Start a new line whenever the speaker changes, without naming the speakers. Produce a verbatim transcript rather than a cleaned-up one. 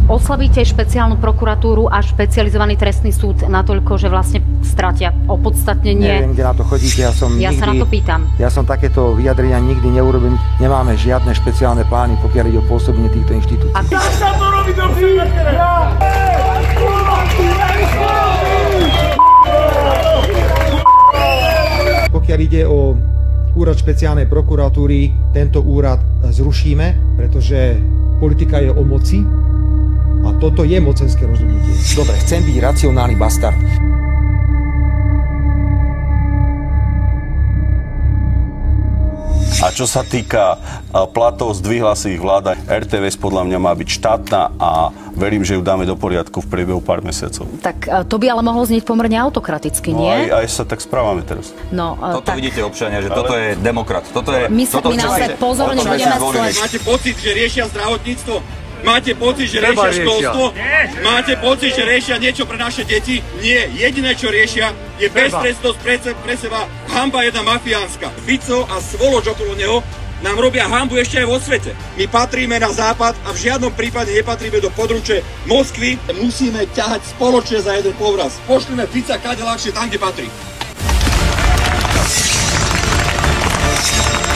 oslabíte špeciálnu prokuratúru a špecializovaný trestný súd natoľko, že vlastne stratia opodstatnenie.
Neviem, kde na to chodíte, ja som
Ja
nikdy,
sa na to pýtam.
Ja som takéto vyjadrenia nikdy neurobím. Nemáme žiadne špeciálne plány, pokiaľ ide o pôsobenie týchto inštitúcií.
A...
Tak sa to robí do
Pokiaľ ide o úrad špeciálnej prokuratúry, tento úrad zrušíme, pretože politika je o moci a toto je mocenské rozhodnutie. Dobre, chcem byť racionálny bastard.
A čo sa týka platov, zdvihla si ich vláda. er té vé es podľa mňa má byť štátna a verím, že ju dáme do poriadku v priebehu pár mesiacov.
Tak to by ale mohlo znieť pomerne autokraticky,
no,
nie?
Aj, aj sa tak správame teraz.
No,
toto
tak...
vidíte, občania, že ale... toto je demokrat. Toto je...
My sa my naozaj pozorne budeme sledovať.
Máte pocit, že riešia zdravotníctvo? Máte pocit, že riešia školstvo? Máte pocit, že riešia niečo pre naše deti? Nie. Jediné, čo riešia, je beztrestnosť pre, pre seba. Hanba jedna mafiánska. Fico a svoloč okolo neho nám robia hanbu ešte aj vo svete. My patríme na západ a v žiadnom prípade nepatríme do područe Moskvy. Musíme ťahať spoločne za jeden povraz. Pošlime Fica kade ľahšie tam, kde patrí.